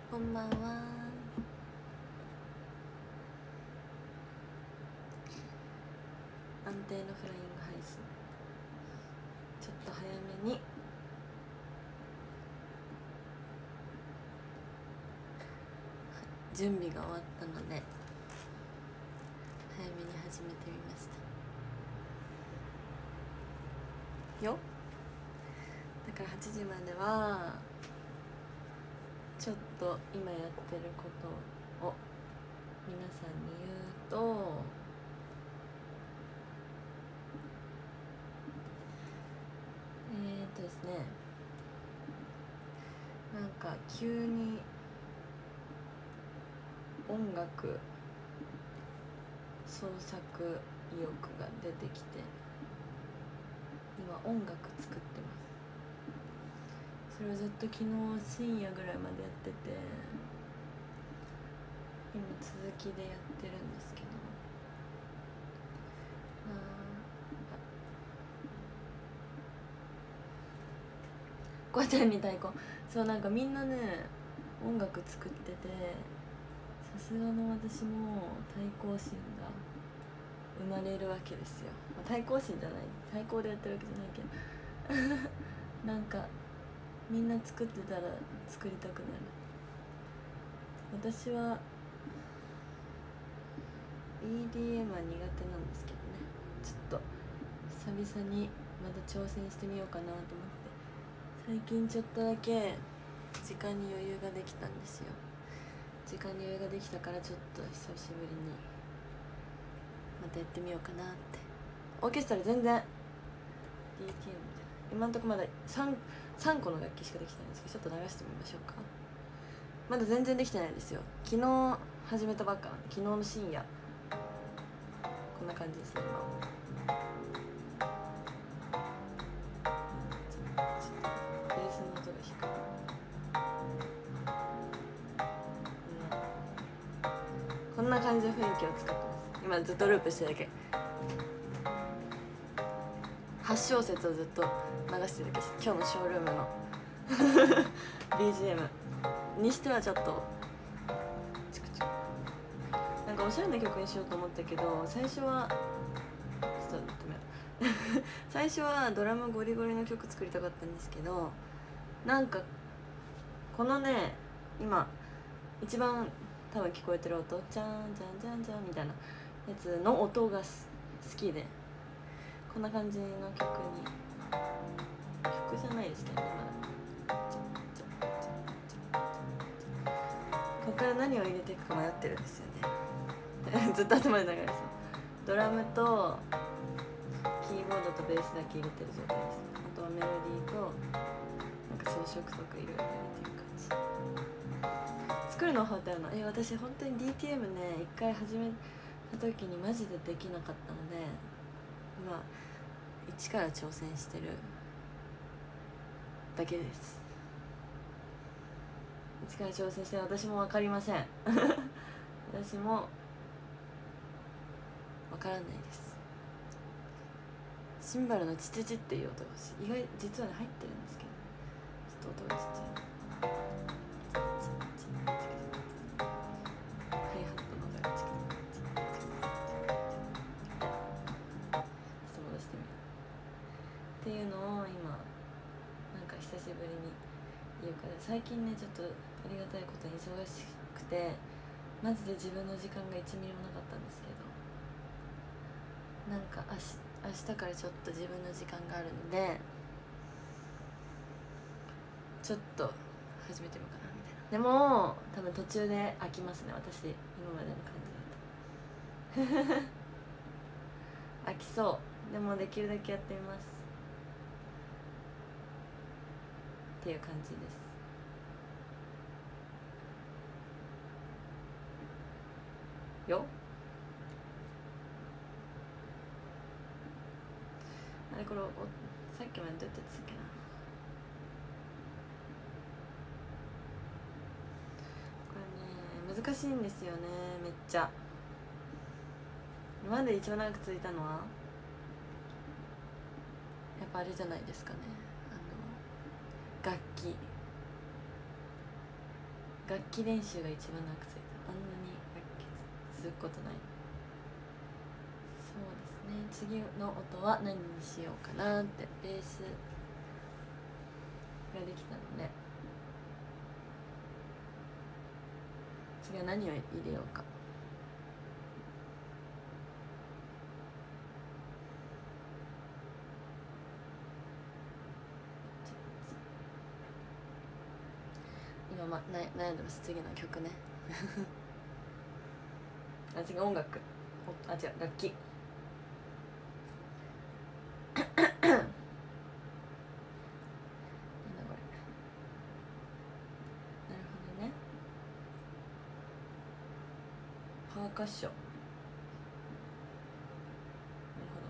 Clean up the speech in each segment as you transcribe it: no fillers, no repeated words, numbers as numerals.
こんばんは。安定のフライング配信、ちょっと早めに準備が終わったので早めに始めてみましたよ。だから8時まではちょっと今やってることを皆さんに言うと、ですね、なんか急に音楽創作意欲が出てきて今音楽作ってます。それをずっと昨日深夜ぐらいまでやってて、今続きでやってるんですけど、こうちゃんに太鼓、そう、なんかみんなね音楽作ってて、さすがの私も対抗心が生まれるわけですよ。対抗心じゃない、対抗でやってるわけじゃないけどなんかみんな作ってたら作りたくなる。私は EDM は苦手なんですけどね、ちょっと久々にまた挑戦してみようかなと思って、最近ちょっとだけ時間に余裕ができたんですよ。時間に余裕ができたからちょっと久しぶりにまたやってみようかなって。オーケストラ全然 DTM 今んとこまだ 3個の楽器しかできてないんですけど、ちょっと流してみましょうか。まだ全然できてないですよ。昨日始めたばっかなんで、昨日の深夜こんな感じですね。今ベースの音が低い、こんな感じの雰囲気を作ってます。今ずっとループしてるだけ、8小節をずっと流してるだけです。今日のショールームのBGM にしてはちょっとチクチクなんかおしゃれな曲にしようと思ったけど、最初はちょっと止めよう最初はドラムゴリゴリの曲作りたかったんですけど、なんかこのね、今一番多分聞こえてる音、じゃんじゃんじゃんじゃんみたいなやつの音が好きで、こんな感じの曲じゃないですけどね、まだここから何を入れていくか迷ってるんですよねずっと頭で流れそう。ドラムとキーボードとベースだけ入れてる状態です。あとはメロディーとなんか装飾とかいろいろ入れてる感じ。作るノウハウってあるの？私本当に DTM ね、一回始めた時にマジでできなかったので、今一から挑戦してるだけです。一から挑戦して私も分かりません私も分からないです。シンバルのチチチっていう音が意外実はね入ってるんですけど、ちょっと音がちっちゃい。ハイハットの音がチキチキチキチキチキ。ちょっと戻してみるっていうのを今なんか久しぶりに言うから、最近ねちょっとありがたいことに忙しくてマジで自分の時間が1ミリもなかったんですけど、なんか明日からちょっと自分の時間があるのでちょっと始めてみようかなみたいな。でも多分途中で飽きますね、私今までの感じだと飽きそう。でもできるだけやってみますっていう感じですよ。あれこれさっきまでどうやってやってたっけな。これね難しいんですよね、めっちゃ。今まで一番長く続いたのはやっぱあれじゃないですかね、楽楽器練習が一番長くついた。あんなに楽器続くことない。そうですね。次の音は何にしようかなって。ベースができたので、次は何を入れようか。今悩んでます。次の曲ねあ、次音楽、あ、違う、楽器なんだこれ。なるほどね。パーカッション。なるほ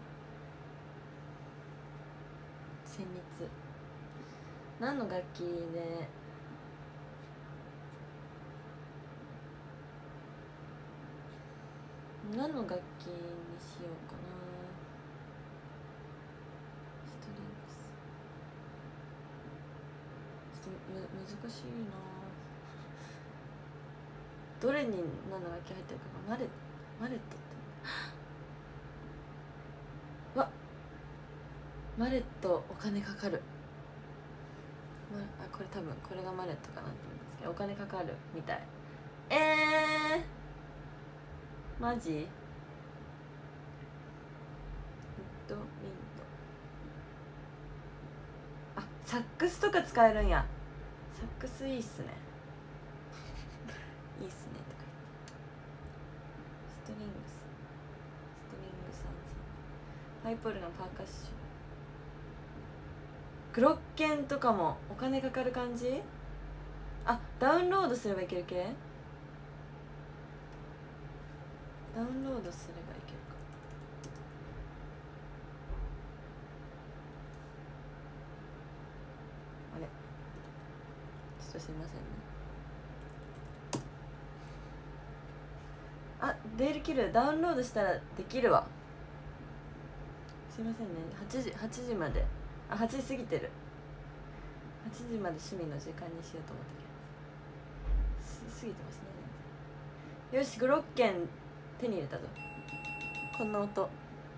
ど。旋律。何の楽器で何の楽器にしようかな。ストリングス。ちょっと難しいな。どれに何の楽器入ってるかな。マレットってわ、マレットお金かかる。あ、これ多分これがマレットかなと思うんですけど、お金かかるみたい。マジ？ウッドウィンド。あ、サックスとか使えるんや。サックスいいっすねいいっすねとか言って。ストリングさん。パイプオルガン、パーカッション。グロッケンとかもお金かかる感じ。あ、ダウンロードすればいける系。ダウンロードすればいけるか。あれ、ちょっとすいませんね。あ、デールキルダウンロードしたらできるわ。すいませんね。8時まで、あ、8時過ぎてる。8時まで趣味の時間にしようと思ったけど過ぎてますね。よし、グロッケン手に入れたぞ。こんな音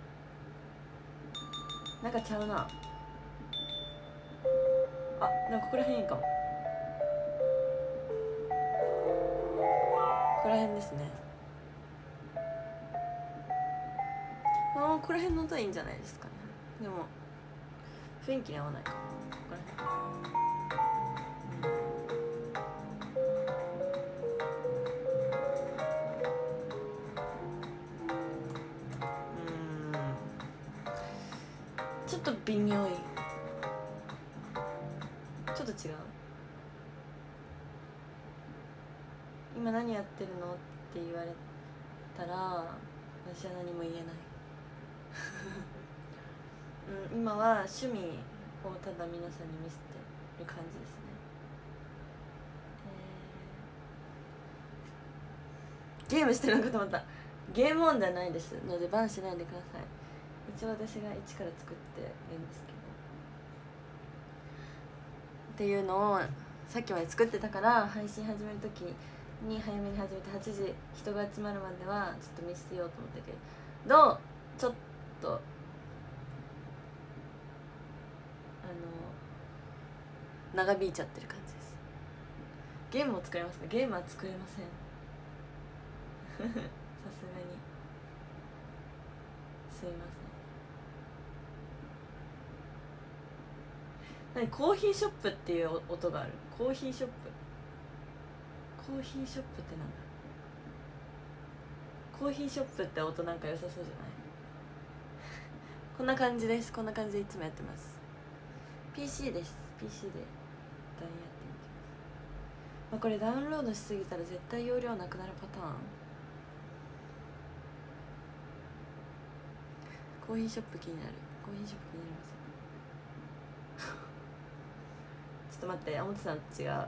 なんかちゃうな。あ、でもここら辺いいかも。ここら辺ですね。ここら辺の音はいいんじゃないですかね。でも雰囲気に合わないか。ここら辺ちょっと微妙い。ちょっと違う。今何やってるのって言われたら私は何も言えない今は趣味をただ皆さんに見せてる感じですね。ゲームしてるのかと思った。ゲームオンではないですのでバンしないでください。一応私が一から作ってるんですけどっていうのをさっきまで作ってたから、配信始める時に早めに始めて8時人が集まるまではちょっと見せようと思ったけど、ちょっと長引いちゃってる感じです。ゲームも作れますか？ゲームは作れませんさすがにすいません。何、コーヒーショップっていう音がある。コーヒーショップってなんだ。コーヒーショップって音なんか良さそうじゃないこんな感じです。こんな感じでいつもやってます。 PC です。 PC で一旦やってみてます。これダウンロードしすぎたら絶対容量なくなるパターン。コーヒーショップ気になる。コーヒーショップ気になりますちょっと待って、表さん違う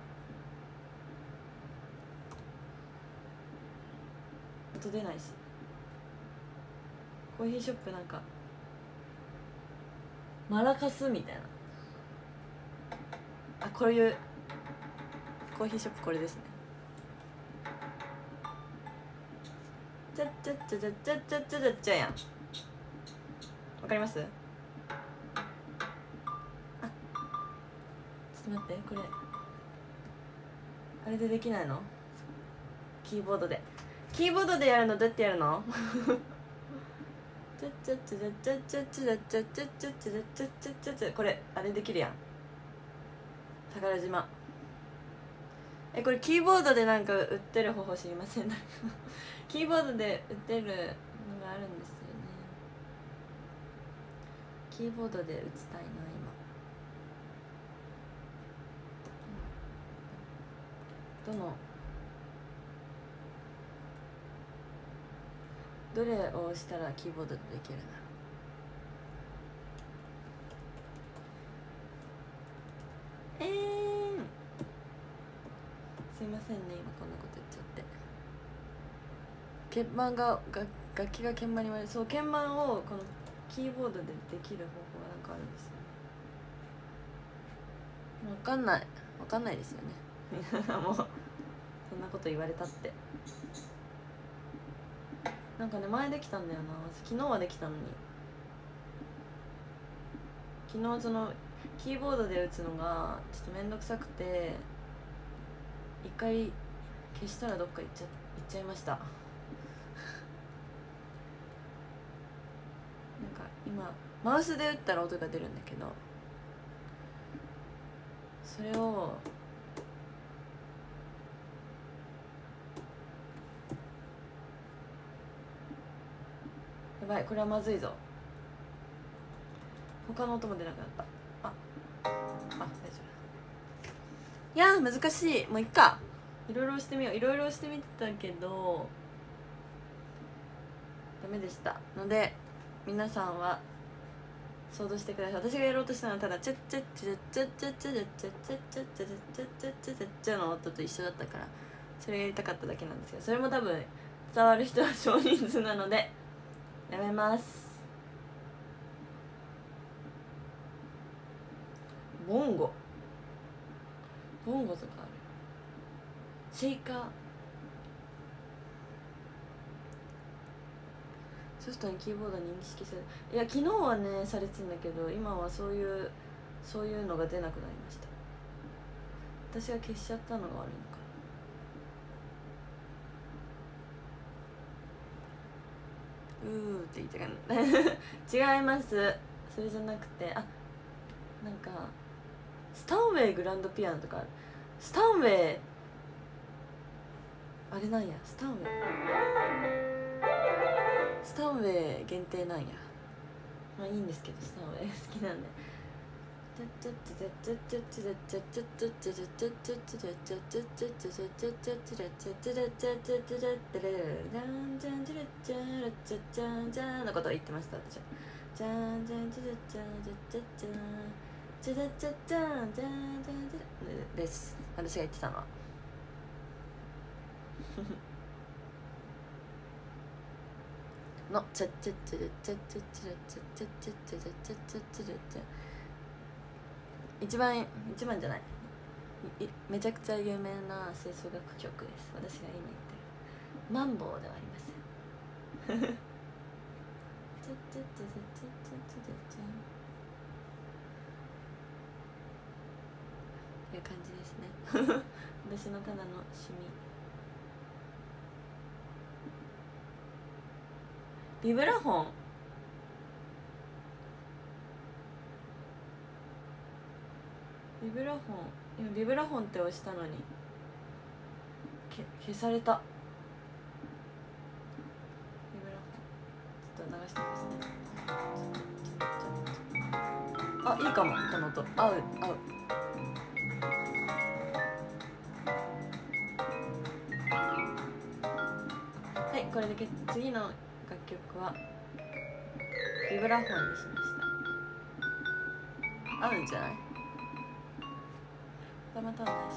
音出ないし。コーヒーショップなんかマラカスみたいな。あ、こういうコーヒーショップこれですね。 チャッチャッチャチャチャチャチャチャチャやん。わかります？あ、ちょっと待って、これあれでできないの？キーボードでやるのどうやってやるの？チャッチャッチャチャチャチャチャチャチャチャチャチャチャチャチャチャ、これあれできるやん。宝島。これキーボードでなんか売ってる方法知りません？キーボードで売ってるのがあるんですよね。キーボードで打ちたいな今。どれを押したらキーボードでできるな。すいませんね、今こんなこと言っちゃって。鍵盤が楽器が鍵盤に割れ、そう、鍵盤をこのキーボードでできる方法がなんかあるんですよ。わかんないですよね。もうそんなこと言われたって。なんかね、前できたんだよな。昨日はできたのに、昨日そのキーボードで打つのがちょっと面倒くさくて、一回消したらどっか行っちゃいました。なんか今マウスで打ったら音が出るんだけど、それをやばい、これはまずいぞ。他の音も出なくなった。大丈夫。いやー難しい。もういっか、いろいろ押してみよう。いろいろ押してみてたけどダメでしたので、皆さんは想像してください。私がやろうとしたのはただチャッチャッチャッチャッチャッチャッチャッチャッチャッチャッチャッチャッチャッチャッチャッチャッの音と一緒だったから、それやりたかっただけなんですけど、それも多分伝わる人は少人数なのでやめます。ボンゴとかある。シェイカー、ソフトにキーボードに認識され、いや昨日はねされてたんだけど、今はそういうのが出なくなりました。私が消しちゃったのが悪いのかな。って言いたかん違います、それじゃなくて、なんかスタンウェイグランドピアノとかある。スタンウェイあれなんや、スタンウェイ限定なんや。まあいいんですけど、スタンウェイ好きなんで。のことを言ってました私は。じゃんじゃんじゃじゃじゃじゃじゃじゃじゃじゃじゃじゃじゃです。私が言ってたのは。のチャッチャッチャッチャッチャッチャッチャッチャッチャッチャッチャッチャッチャッチャッチャッチャッ一番じゃない、めちゃくちゃ有名な吹奏楽曲です。私が今言ってるマンボウではありません。チャッチャッチャッチャッチャッチャッチャッチャッチャッという感じですね。私のただの趣味。ビブラフォン、ビブラフォン、今ビブラフォンって押したのに消された。ビブラフォンちょっと流してますね。いいかも、この音合う。はい、これで次の楽曲はビブラフォンにしました。合うんじゃない？たまたまだし、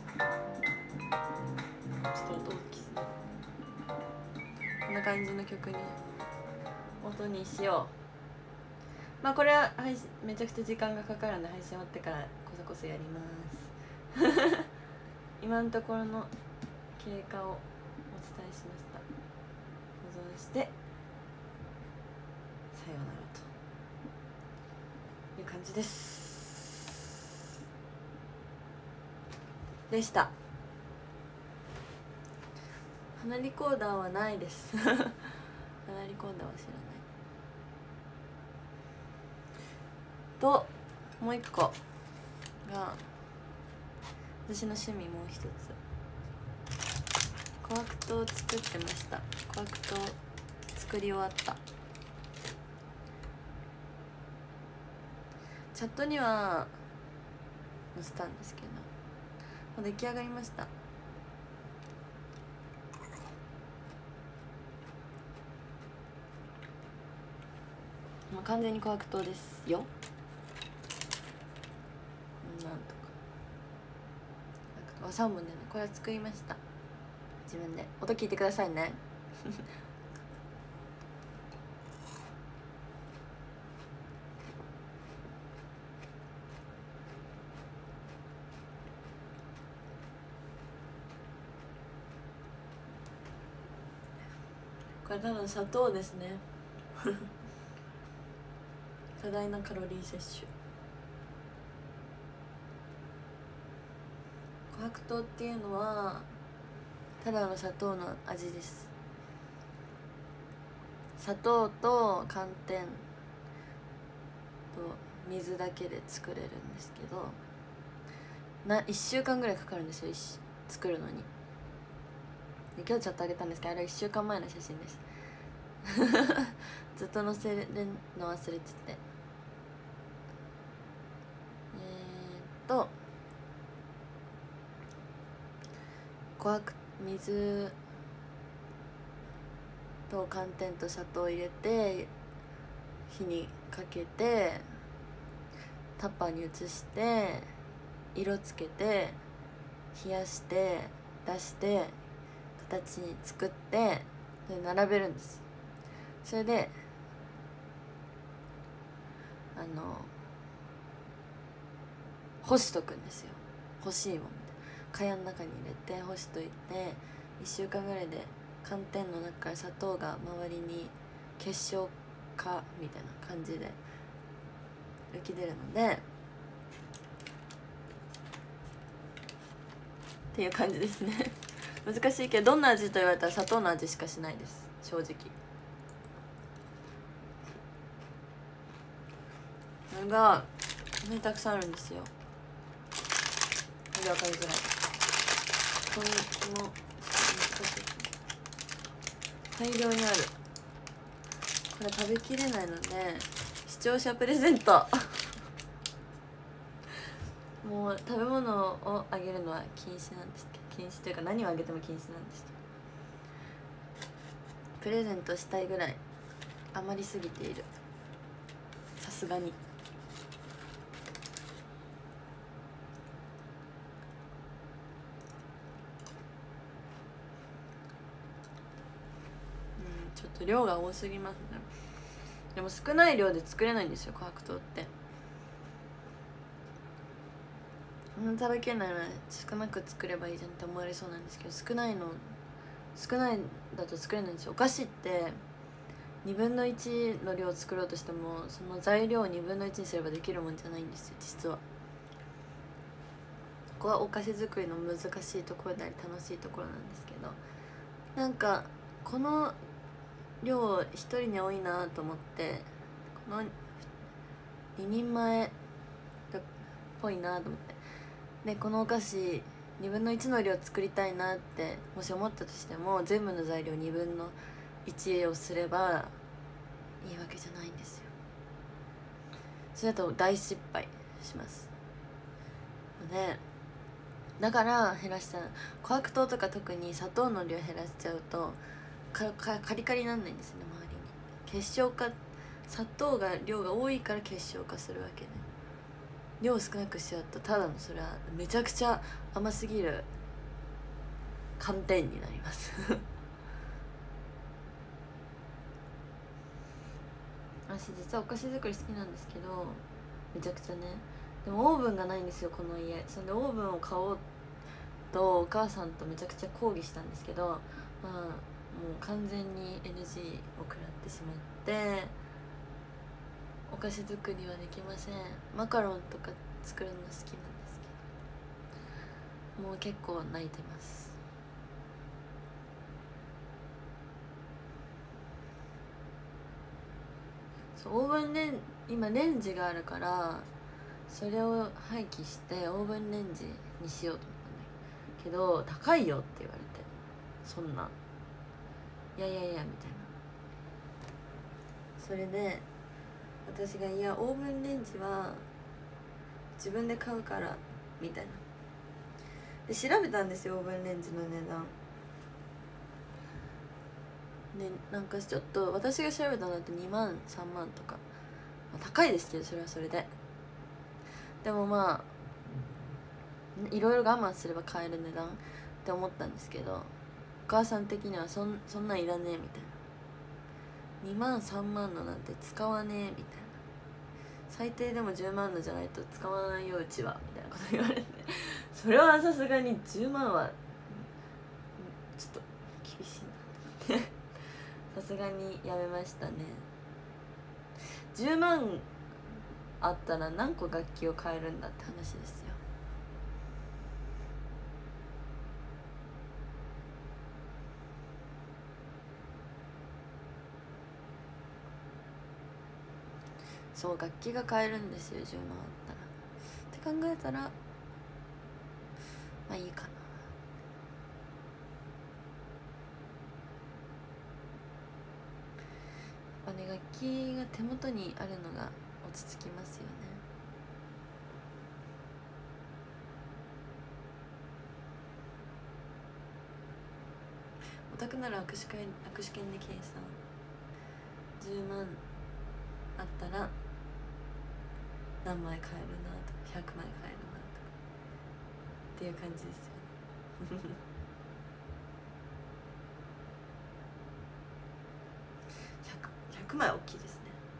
ちょっと音大きすぎる。こんな感じの曲に音にしよう。まあこれはめちゃくちゃ時間がかかるんで、配信終わってからこそやります。今のところの経過をお伝えしました。保存してさようならという感じでした。鼻リコーダーはないです鼻リコーダーは知らない。ともう一個が私の趣味、もう一つ琥珀糖を作ってました。琥珀糖作り終わった。チャットには載せたんですけど、もう出来上がりました。もう完全に琥珀糖ですよ。なんとか3本でね、これは作りました。自分で音聞いてくださいねこれ多分砂糖ですね多大なカロリー摂取。琥珀糖っていうのはただの砂糖の味です。砂糖と寒天と水だけで作れるんですけど、1週間ぐらいかかるんですよ、作るのに。で今日ちょっとあげたんですけど、あれは1週間前の写真ですずっと載せるの忘れてて、水と寒天と砂糖を入れて火にかけてタッパーに移して色つけて冷やして出して形に作ってで並べるんです。それで干しとくんですよ。干し芋みたいな蚊帳の中に入れて干しといて、1週間ぐらいで寒天の中から砂糖が周りに結晶化みたいな感じで浮き出るのでっていう感じですね難しいけど、どんな味と言われたら砂糖の味しかしないです、正直。それがこんなにたくさんあるんですよ。これ分かりづらい。この難しい、大量にある。これ食べきれないので視聴者プレゼントもう食べ物をあげるのは禁止なんですけど、禁止というか何をあげても禁止なんですけど、プレゼントしたいぐらい余りすぎている、さすがに。ちょっと量が多すぎますね。でも少ない量で作れないんですよ、琥珀糖って。食べきれないので少なく作ればいいじゃんって思われそうなんですけど、少ないだと作れないんですよ。お菓子って2分の1の量を作ろうとしてもその材料を2分の1にすればできるもんじゃないんですよ、実は。ここはお菓子作りの難しいところであり楽しいところなんですけど、なんかこの量1人に多いなと思って、この2人前っぽいなと思って、でこのお菓子2分の1の量作りたいなってもし思ったとしても、全部の材料2分の1をすればいいわけじゃないんですよ。それだと大失敗しますので、だから減らした。琥珀糖とか特に砂糖の量減らしちゃうとカリカリになんないんですよね、周りに。結晶化、砂糖が量が多いから結晶化するわけで、量少なくしちゃうとただのそれはめちゃくちゃ甘すぎる寒天になります私実はお菓子作り好きなんですけど、めちゃくちゃね。でもオーブンがないんですよ、この家。それでオーブンを買おうとお母さんとめちゃくちゃ抗議したんですけど、まあ完全に NG を食らってしまって、お菓子作りはできません。マカロンとか作るの好きなんですけど、もう結構泣いてます。オーブンレン今レンジがあるから、それを廃棄してオーブンレンジにしようと思ったんだけど、高いよって言われて、そんないやいやいやみたいな。それで私が、いやオーブンレンジは自分で買うからみたいなで調べたんですよ、オーブンレンジの値段で。なんかちょっと私が調べたのだと2万3万とか、高いですけど、それはそれで。でもまあいろいろ我慢すれば買える値段って思ったんですけど、お母さん的にはそんなんいらねえみたいな、2万3万のなんて使わねえみたいな、最低でも10万のじゃないと使わないようちはみたいなこと言われてそれはさすがに10万はちょっと厳しいなと思ってさすがにやめましたね。10万あったら何個楽器を買えるんだって話ですよ。そう楽器が買えるんですよ、10万あったらって考えたらまあいいかな。やっぱね、楽器が手元にあるのが落ち着きますよね。お宅なら握手券で計算、10万あったら何枚買えるなとか100枚買えるなとかっていう感じですよね100枚大きいですね。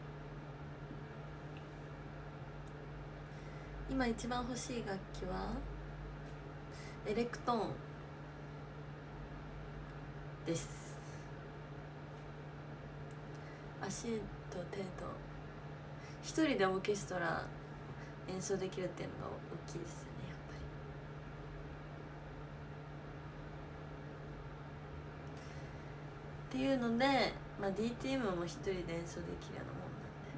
今一番欲しい楽器はエレクトーンです。足と手と一人でオーケストラ演奏できるっていうのが大きいですよね、やっぱり。っていうので、まあ、DTM も一人で演奏できるようなもんなんで、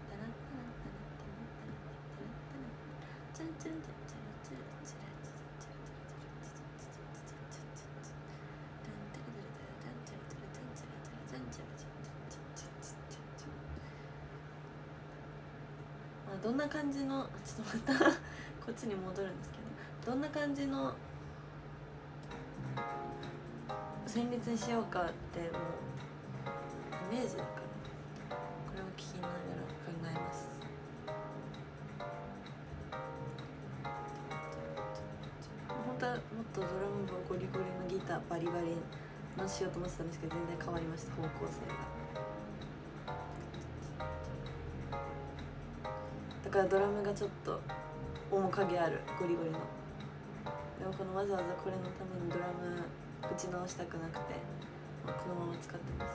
どんな感じの、ちょっとまたこっちに戻るんですけど、どんな感じの旋律にしようかってもうイメージだから、これを聞きながら考えます。本当はもっとドラムもゴリゴリのギターバリバリのしようと思ってたんですけど、全然変わりました、方向性が。だからドラムがちょっと面影あるゴリゴリの。でもこのわざわざこれのためにドラム打ち直したくなくて、このまま使ってます。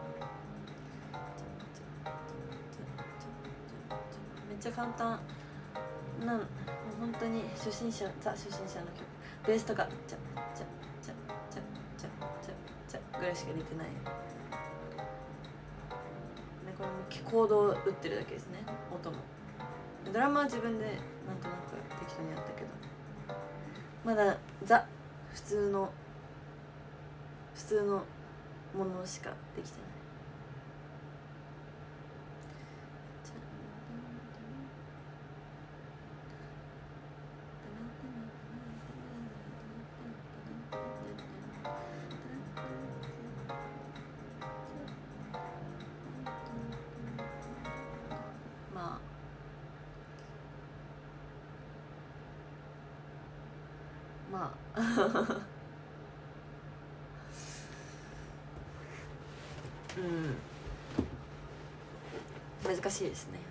めっちゃ簡単もう本当に初心者の曲、ベースとかチャチャチャチャチャチャチャぐらいしか入れてない。でこれもコードを打ってるだけですね、音も。ドラマは自分でなんとなく適当にやったけど、まだザ普通のものしかできてない。まあ難しいですね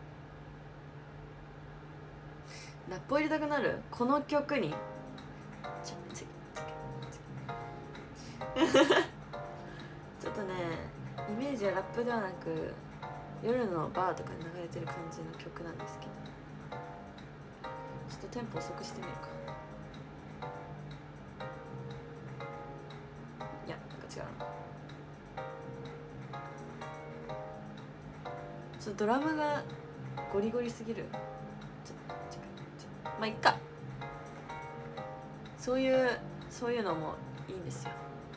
ラップを入れたくなるこの曲に。 ちょっとねイメージはラップではなく夜のバーとかに流れてる感じの曲なんですけど、ちょっとテンポ遅くしてみるか。いやなんか違うな。ちょっとドラムがゴリゴリすぎる。まあいっか。そういうのもいいんですよ。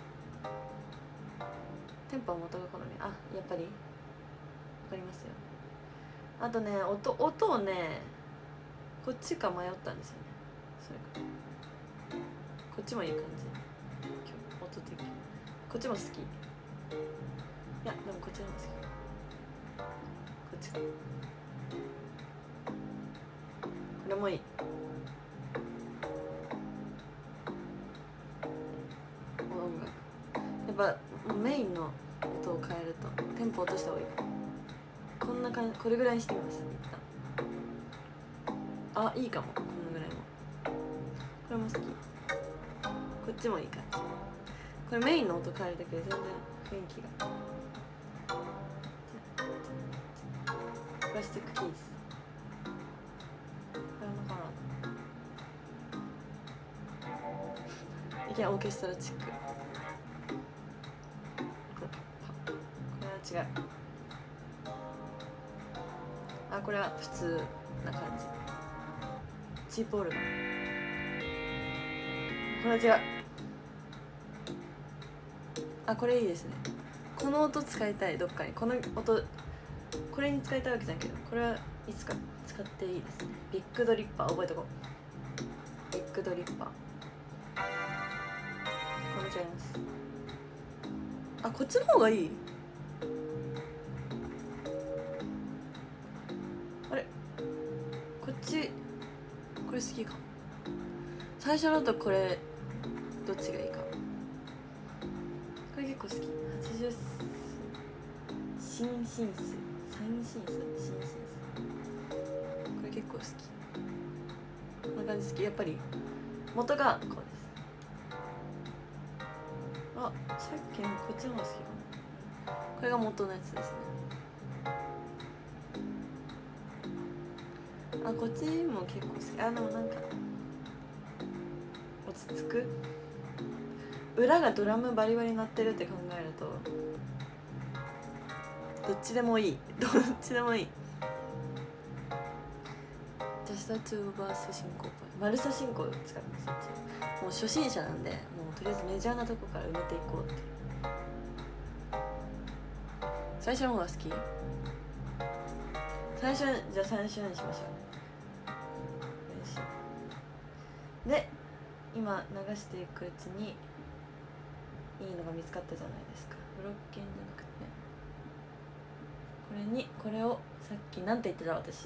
テンポは元が好み。あ、やっぱりわかりますよ。あとね、音をねこっちか迷ったんですよね。それかこっちもいい感じ。音的こっちも好き。いやでもこっちの方が好き。こっちか。これもいい。音楽やっぱメインの音を変えるとテンポ落とした方がいい。こんな感じ、これぐらいにしてみます。一旦あ、いいかも。このぐらいもこれも好き。こっちもいい感じ。これメインの音変えるだけで全然雰囲気が。プラスチックキース、これもかな。いきなりオーケストラチック。これは違う。あ、これは普通な感じ。チープオルガン。これは違う。あ、これいいですね。この音使いたい。どっかにこの音これに使いたいわけじゃんけど、これはいつか使っていいですね。ビッグドリッパー覚えとこう。ビッグドリッパー。これ違います。あ、こっちの方がいい。あれ、こっちこれ好きかも。最初のとこれどっちがいいか。これ結構好き。80シンシンスサインシンスシンシンス、これ結構好き。こんな感じ好き。やっぱり元がこうです。あ、さっきのこっちの方が好きかも。これが元のやつですね。あ、こっちも結構好き。あ、でもなんか落ち着く。裏がドラムバリバリ鳴ってるって考えるとどっちでもいい。どっちでもいい。ジャスタトゥーバース進行っぽい。マルサ進行を使います。もう初心者なんで、もうとりあえずメジャーなとこから埋めていこうって。最初の方が好き。最初じゃあ最初にしましょう。で今流していくうちにいいのが見つかったじゃないですか。ブロッケンじゃなくてこれにこれをさっきなんて言ってた私。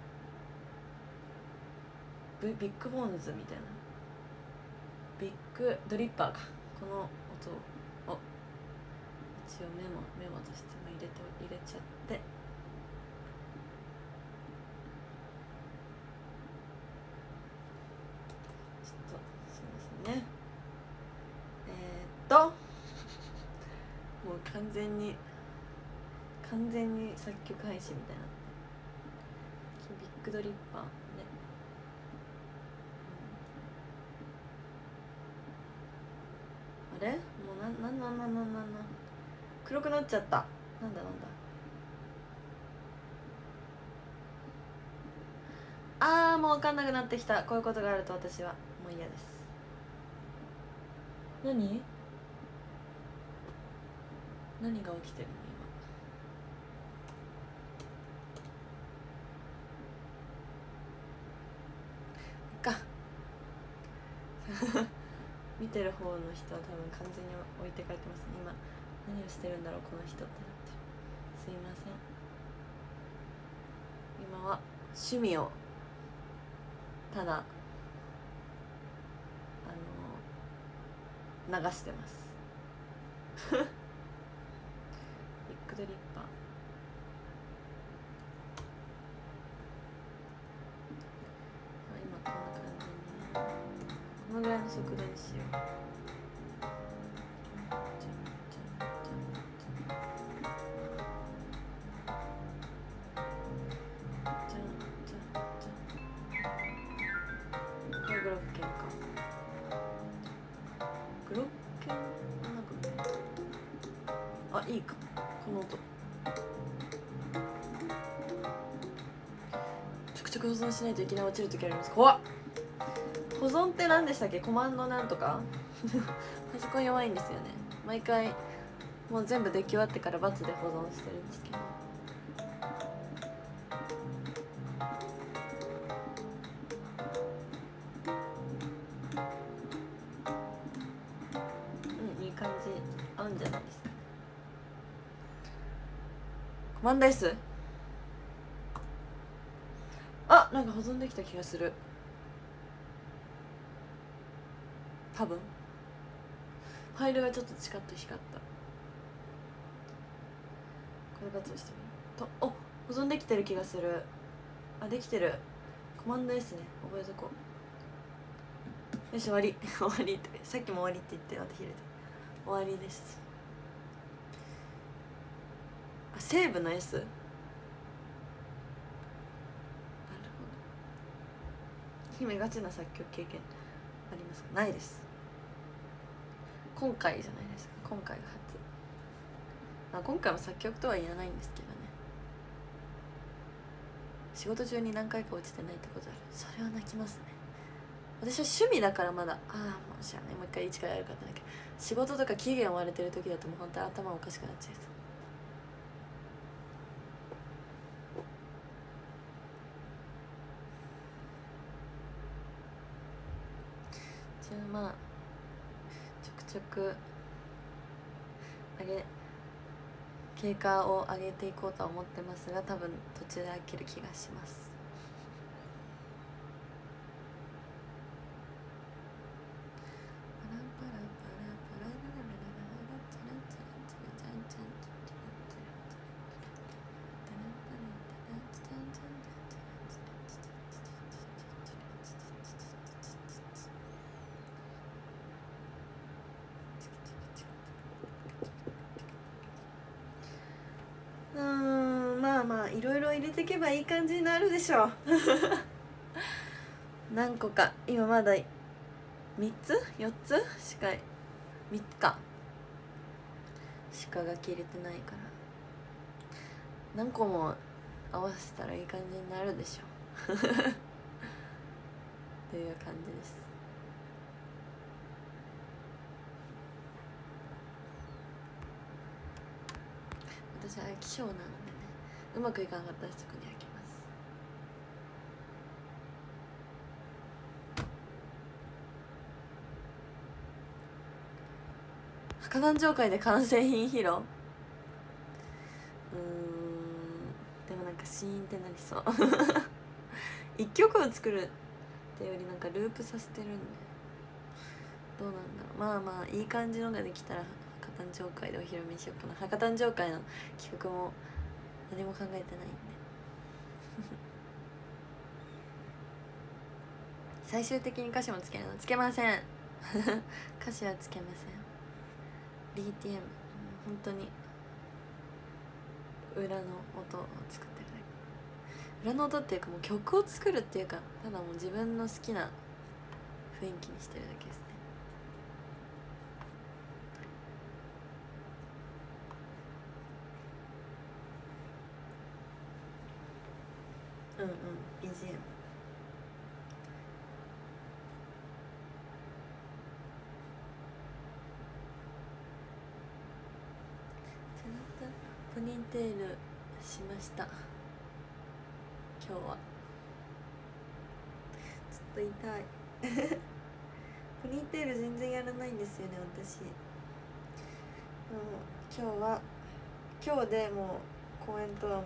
ビッグボーンズみたいな。ビッグドリッパーか。この音を一応メモとして入れちゃって、ちょっとすいませんね。もう完全に作曲配信みたいな。ビッグドリッパーね。あれもうなん黒くなっちゃった。なんだあー、もう分かんなくなってきた。こういうことがあると私はもう嫌です。何が起きてるの今。見てる方の人は多分完全に置いてかれてますね。今何をしてるんだろうこの人ってなってる。すいません。今は趣味をただ流してますビッグドリッパー。今こんな感じに、このぐらいの速度にしよう。 いいかこの音。ちょくちょく保存しないといきなり落ちる時あります。怖っ。保存って何でしたっけ？コマンドなんとかパソコン弱いんですよね。毎回もう全部出来終わってから×で保存してるんですけど、いい感じ合うんじゃないですか。コマンド S。 あ、なんか保存できた気がする。多分ファイルがちょっとチカッと光った。これ×をしてみると、お、保存できてる気がする。あ、できてる。コマンド S ね、覚えとこう。よし、終わり終わりって、さっきも終わりって言ってまた開いて終わりです。あ、セーブの S。 なるほど。姫ガチな作曲経験ありますか？ないです。今回じゃないですか。今回が初。今回も作曲とは言わないんですけどね。仕事中に何回か落ちてないってことある。それは泣きますね。私は趣味だからまだ、もう知らない、もう一回一からやるかってだけど、仕事とか期限追われてる時だともう本当に頭おかしくなっちゃう。じゃあまあちょくちょく経過を上げていこうとは思ってますが、多分途中で飽きる気がします。まあいろいろ入れていけばいい感じになるでしょう何個か今まだ3つ4つしか3つかしかが切れてないから、何個も合わせたらいい感じになるでしょうという感じです。私は飽き性なのでね、うまくいかなかったらそこに飽きます。博覧上会で完成品披露。でもなんかシーンってなりそう一曲を作るってよりなんかループさせてるんで、どうなんだろう。まあいい感じのができたら博覧上会でお披露目しようかな。博覧上会の企画も何も考えてないんで最終的に歌詞もつけるの？つけません歌詞はつけません。 DTM 本当に裏の音を作ってるだけ。裏の音っていうかもう曲を作るっていうか、ただもう自分の好きな雰囲気にしてるだけですね。BGM。ポニーテールしました。今日はちょっと痛いポニーテール全然やらないんですよね私。今日でもう公演とはもう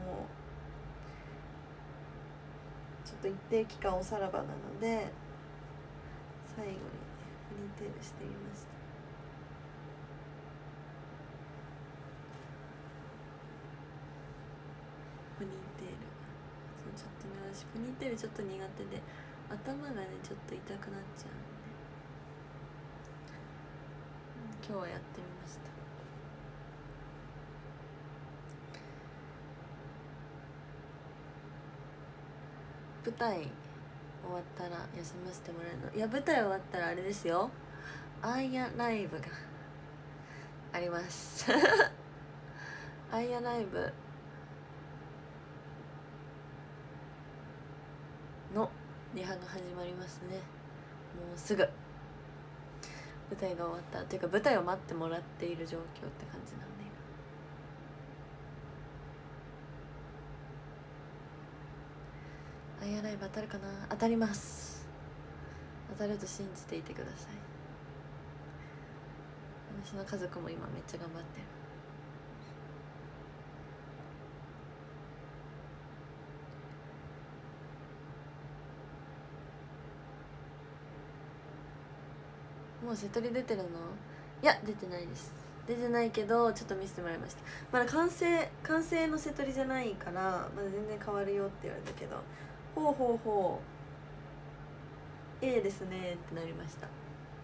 ちょっと一定期間おさらばなので、最後にポニーテールしてみました。ポニーテール、そうちょっとね、私ポニーテールちょっと苦手で頭がねちょっと痛くなっちゃうんで、今日はやってみました。舞台終わったら休ませてもらえるの？いや、舞台終わったらあれですよ、アーヤライブがありますアイアライブのリハが始まりますね。もうすぐ舞台が終わったというか舞台を待ってもらっている状況って感じなんで、アイアライブ当たるかな。当たります。当たると信じていてください。私の家族も今めっちゃ頑張ってる。もう瀬戸り出てるの？いや出てないです。出てないけどちょっと見せてもらいました。まだ完成の瀬戸りじゃないからまだ全然変わるよって言われたけど、ほうほうほう A ですねってなりました。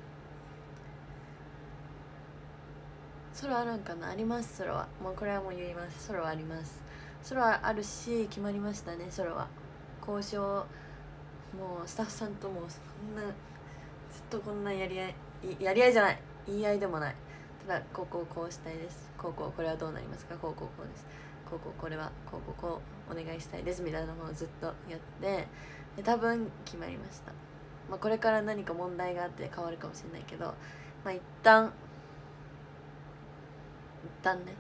ソロあるんかな。あります。ソロはもうこれはもう言います。ソロはあります。ソロはあるし決まりましたね。ソロは交渉、もうスタッフさんともそんなずっとこんなやり合いじゃない、言い合いでもない。ただこうしたいです、これはどうなりますか、こうです、これはこうお願いしたいですみたいなのをずっとやってで多分決まりました。まあこれから何か問題があって変わるかもしれないけど、まあ一旦ね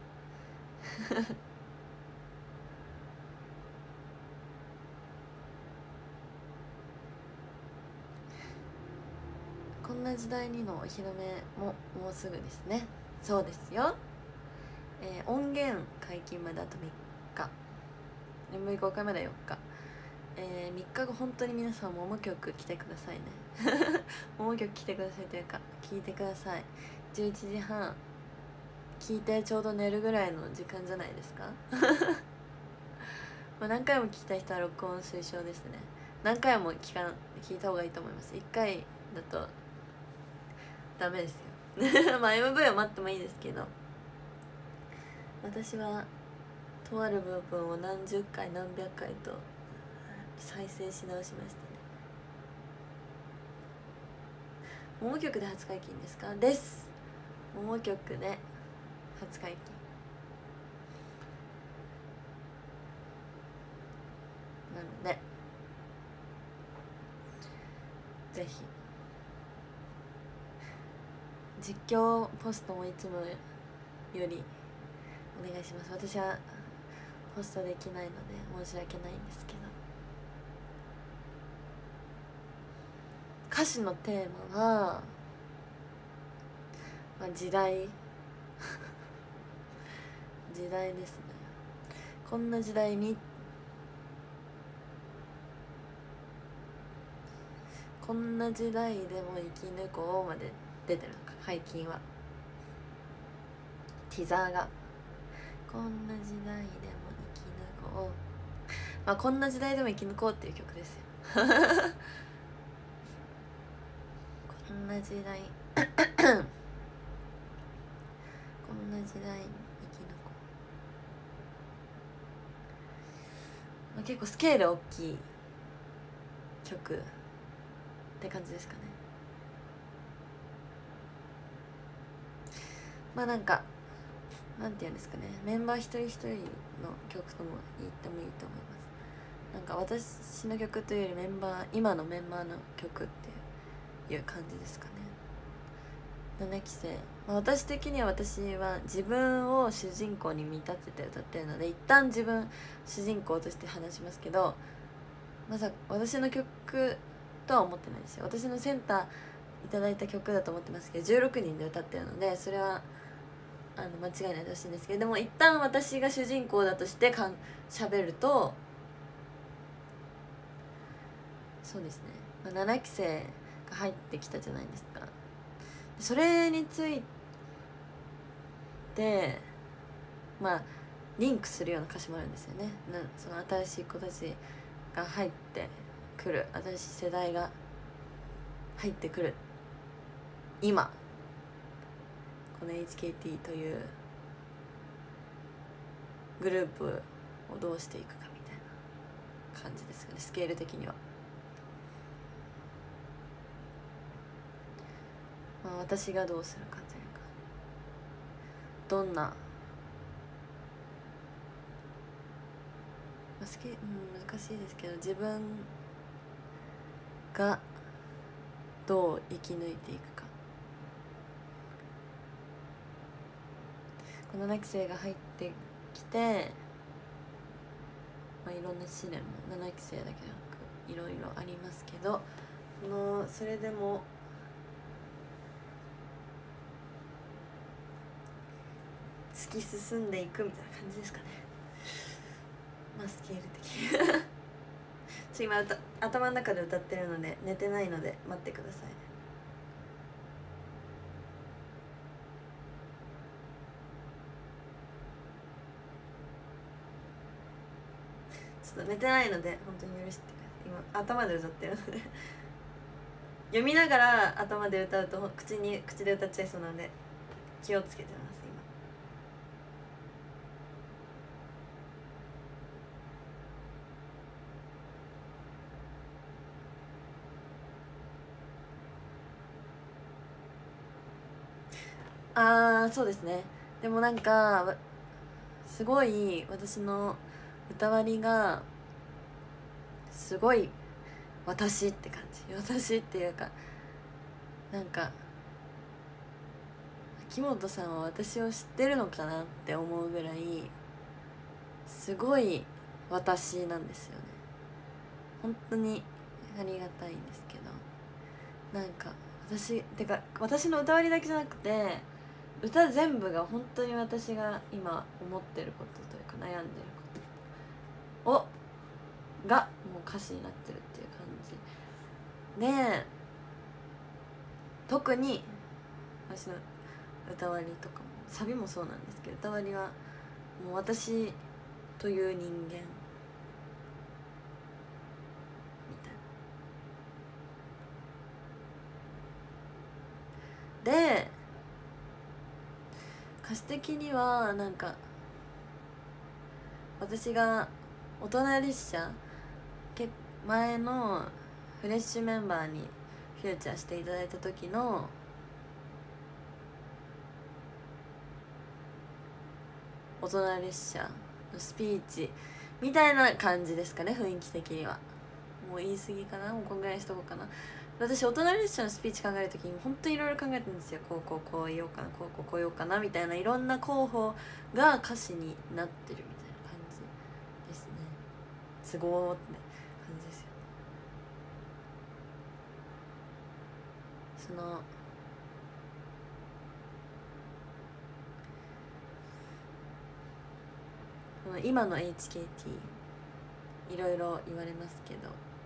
こんな時代にのお披露目ももうすぐですね。そうですよ。音源解禁まであと3日、MV 公開まで4日、3日後本当に皆さん桃曲来てくださいね桃曲来てくださいというか聞いてください。11時半聞いてちょうど寝るぐらいの時間じゃないですかまあ何回も聞きたい人は録音推奨ですね。何回も聞いた方がいいと思います。1回だとダメですよまあ MV は待ってもいいですけど、私はとある部分を何十回何百回と再生し直しましたね。桃曲で初解禁ですか？です。桃曲で初解禁なのでぜひ実況ポストもいつもよりお願いします。私はポストできないので申し訳ないんですけど、歌詞のテーマは、まあ、時代時代ですね。こんな時代にこんな時代でも生き抜こうまで出てるのか解禁は。ティザーがこんな時代でも生き抜こう、まあこんな時代でも生き抜こうっていう曲ですよこんな時代こんな時代に生き抜こう、まあ、結構スケール大きい曲って感じですかね。まあなんかなんていうんですかね、メンバー一人一人の曲とも言ってもいいと思います。なんか私の曲というより今のメンバーの曲っていう感じですかね。7期生、まあ、私的には私は自分を主人公に見立てて歌ってるので一旦自分主人公として話しますけど、まさか私の曲とは思ってないですよ。私のセンターいただいた曲だと思ってますけど16人で歌ってるのでそれは間違いないでほしいんですけど、でも一旦私が主人公だとして喋るとそうですね、まあ、7期生が入ってきたじゃないですか。それについてまあリンクするような歌詞もあるんですよね。その新しい子たちが入ってくる、新しい世代が入ってくる今、この HKT というグループをどうしていくかみたいな感じですよね、スケール的には。まあ私がどうするかというか、どんな難しいですけど、自分がどう生き抜いていくか。この7期生が入ってきて、いろんな試練も7期生だけでなくいろいろありますけど、それでも突き進んでいくみたいな感じですかね。スケール的今頭の中で歌ってるので寝てないので待ってください。ちょっと寝てないので本当に許してください。今頭で歌ってるので読みながら頭で歌うと口で歌っちゃいそうなので気をつけてます。そうですね。でもなんかすごい私の歌割りがすごい私って感じ。私っていうか、なんか秋元さんは私を知ってるのかなって思うぐらいすごい私なんですよね。本当にありがたいんですけど、なんか私の歌割りだけじゃなくて歌全部が本当に私が今思ってることというか悩んでることがもう歌詞になってるっていう感じで、特に私の歌割りとかもサビもそうなんですけど、歌割りはもう私という人間みたいな。で歌詞的にはなんか私が大人列車前のフレッシュメンバーにフューチャーしていただいた時の大人列車のスピーチみたいな感じですかね、雰囲気的には。もう言い過ぎかな、もうこんぐらいにしとこうかな。私大人列車のスピーチ考える時に本当にいろいろ考えてるんですよ。こう言おうかな、こう言おうかなみたいな、いろんな候補が歌詞になってるみたいな感じですね。都合って感じですよ。今の HKT いろいろ言われますけど、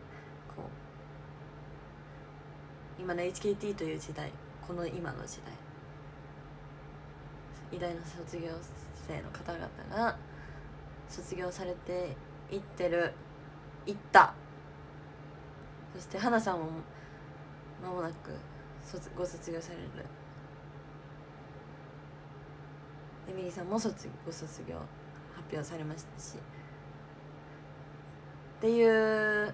今の HKT という時代、この今の時代、偉大な卒業生の方々が卒業されていったそして花さんも間もなくご卒業される、エミリーさんもご卒業発表されましたしっていう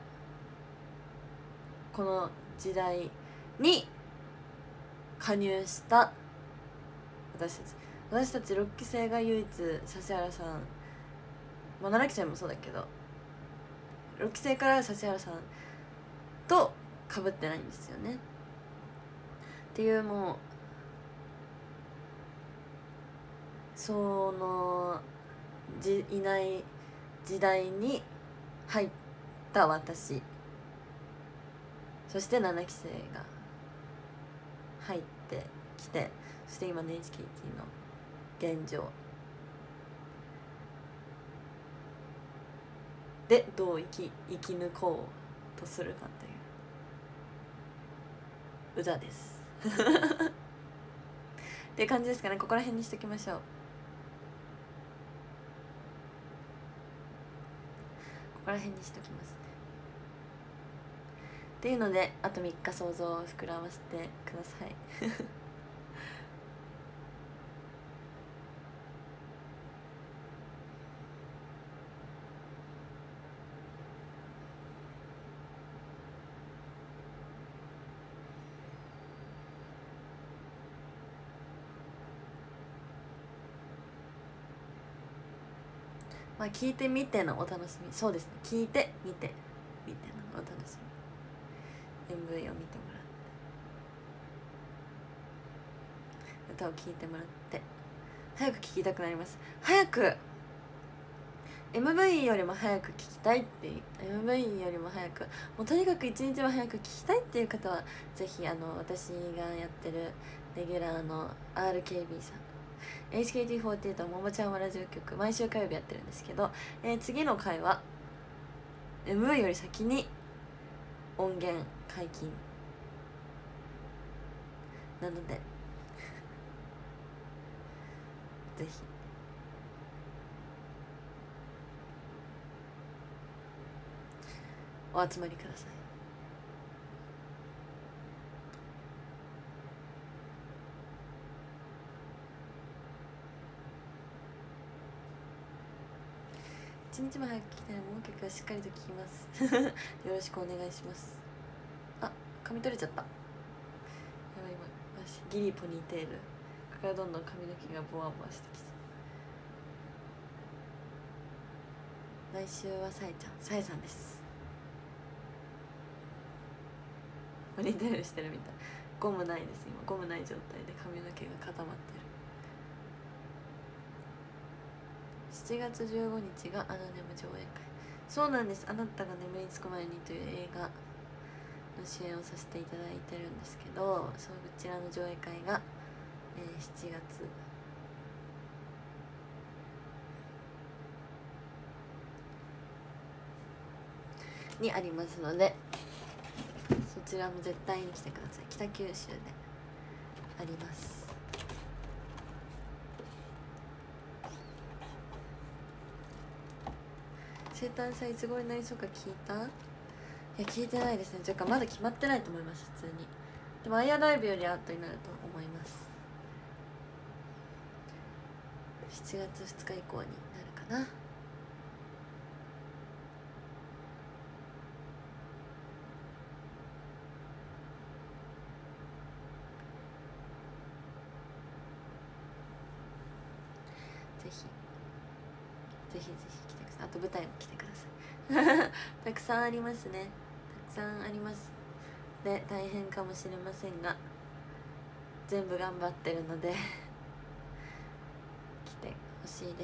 この時代に加入した私たち6期生が唯一指原さん、7期生もそうだけど6期生から指原さんと被ってないんですよね。っていう、もういない時代に入った私、そして7期生が入ってきて、そして今の HKT の現状でどう生き抜こうとするかという歌ですっていう感じですかね。ここら辺にしときましょう。ここら辺にしときますね。っていうので、あと3日想像を膨らませてくださいまあ聞いてみてのお楽しみ。そうですね、聞いてみてみてのお楽しみ。 MV を見てもらって歌を聴いてもらって早く聴きたくなります。早く MV よりも早く聴きたいっていう MV よりも早くもうとにかく一日も早く聴きたいっていう方はぜひ私がやってるレギュラーの RKB さん HKT48 ももちゃんはラジオ局毎週火曜日やってるんですけど、次の回は MV より先に音源解禁なのでぜひお集まりください。一日も早く聞きたいのも音楽はしっかりと聞きますよろしくお願いします。あ、髪取れちゃった。やばい、今ギリポニーテールからどんどん髪の毛がボワボワしてきて、来週はさえちゃん、さえさんです。ポニーテールしてるみたい。ゴムないです、今ゴムない状態で髪の毛が固まってる。7月15日がアナネム上映会。そうなんです、あなたが眠りにつく前にという映画の主演をさせていただいてるんですけど、そちらの上映会が、7月にありますので、そちらも絶対に来てください。北九州であります。生誕祭いつ頃になりそうか聞いた？いや聞いてないですね。というかまだ決まってないと思います、普通に。でもアイアライブよりアートになると思います。7月2日以降になるかな。ぜひぜひぜひ来てください。あと舞台も来てくださいたくさんありますね、たくさんありますで、大変かもしれませんが全部頑張ってるので来てほしいです。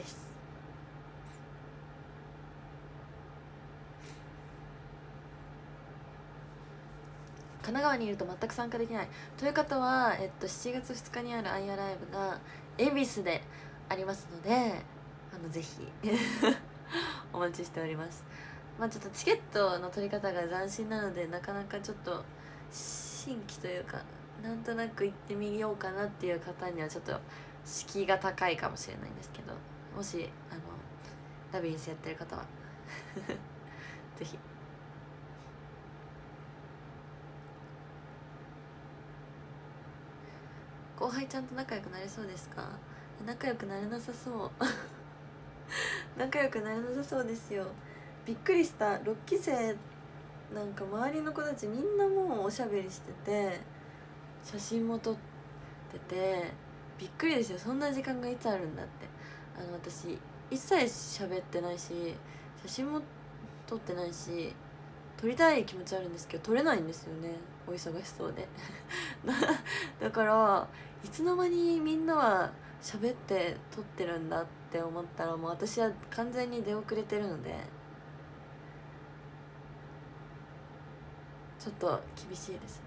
神奈川にいると全く参加できないという方は、7月2日にあるアイアライブが恵比寿でありますので、ぜひお待ちしております。まあちょっとチケットの取り方が斬新なのでなかなかちょっと新規というかなんとなく行ってみようかなっていう方にはちょっと敷居が高いかもしれないんですけど、もしラビリンスやってる方はぜひ。後輩ちゃんと仲良くなれそうですか？仲良くなれなさそう仲良くなれなさそうですよ。びっくりした。6期生なんか周りの子たちみんなもうおしゃべりしてて写真も撮っててびっくりですよ。そんな時間がいつあるんだって。私一切喋ってないし写真も撮ってないし撮りたい気持ちあるんですけど撮れないんですよね、お忙しそうでだからいつの間にみんなは喋って撮ってるんだって思ったらもう私は完全に出遅れてるのでちょっと厳しいです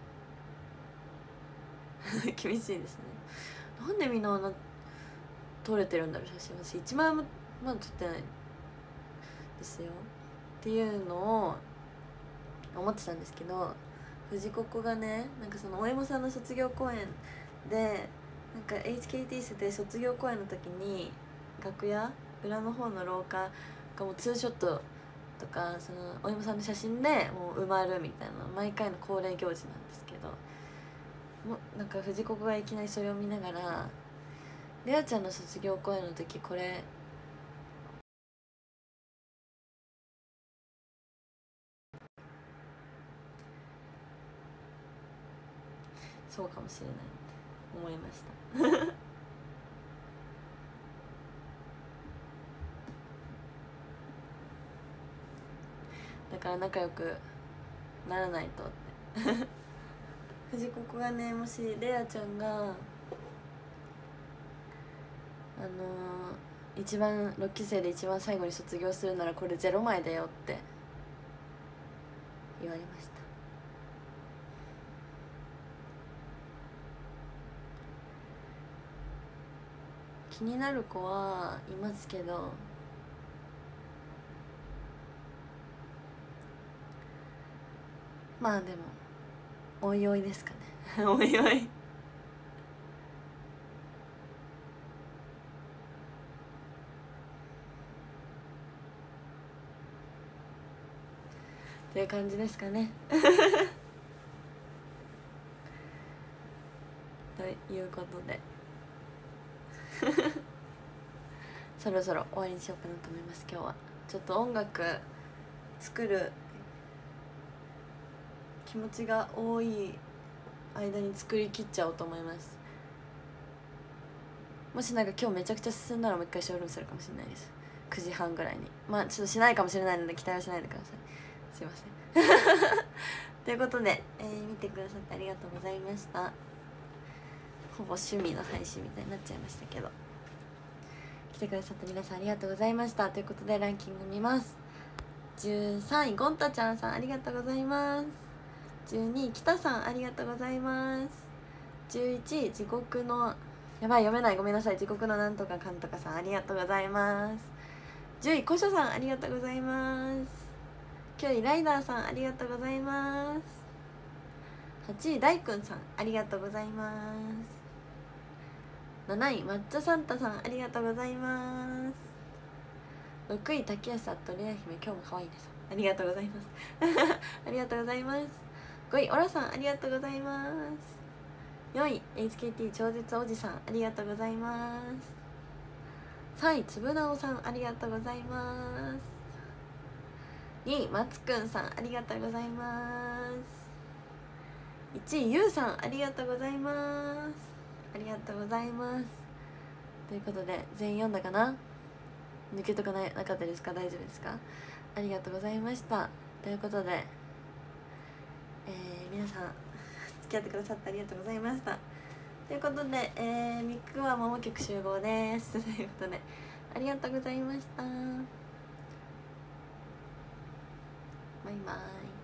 ね厳しいですね。なんでみんな撮れてるんだろう写真。私1枚もまだ撮ってないですよっていうのを思ってたんですけど、藤子がねなんかそのおえもさんの卒業公演でなんか HKT で卒業公演の時に楽屋裏の方の廊下がもうツーショットとかそのお芋さんの写真でもう埋まるみたいな毎回の恒例行事なんですけど、もうなんか藤子がいきなりそれを見ながら「レアちゃんの卒業公演の時これそうかもしれない」って思いましたから仲良くならないとって藤子がね、もしレアちゃんが一番6期生で一番最後に卒業するならこれ0枚だよって言われました。気になる子はいますけど、まあでもおいおいですかねおいおいという感じですかねということでそろそろ終わりにしようかなと思います。今日はちょっと音楽作る気持ちが多い間に作り切っちゃおうと思います。もしなんか今日めちゃくちゃ進んだらもう一回ショールームするかもしれないです。9時半ぐらいに。まあちょっとしないかもしれないので期待はしないでください。すいませんということで、見てくださってありがとうございました。ほぼ趣味の配信みたいになっちゃいましたけど、来てくださった皆さんありがとうございました。ということでランキング見ます。13位ゴンタちゃんさんありがとうございます。12位北さんありがとうございます。11位地獄のやばい読めない、ごめんなさい、地獄のなんとかかんとかさんありがとうございます。10位古書さんありがとうございます。9位ライダーさんありがとうございます。8位大くんさんありがとうございます。7位抹茶サンタさんありがとうございます。6位竹安とレア姫今日も可愛いですありがとうございますありがとうございます。5位オラさんありがとうございます。4位 HKT 超絶おじさんありがとうございます。3位つぶなおさんありがとうございます。2位まつくんさんありがとうございます。1位ゆうさんありがとうございます。ありがとうございます。ということで全員読んだかな、抜けとかなかったですか、大丈夫ですか。ありがとうございました。ということで、皆さん付き合ってくださってありがとうございました。ということで、ミクは桃曲集合ですということでありがとうございました。バイバイ。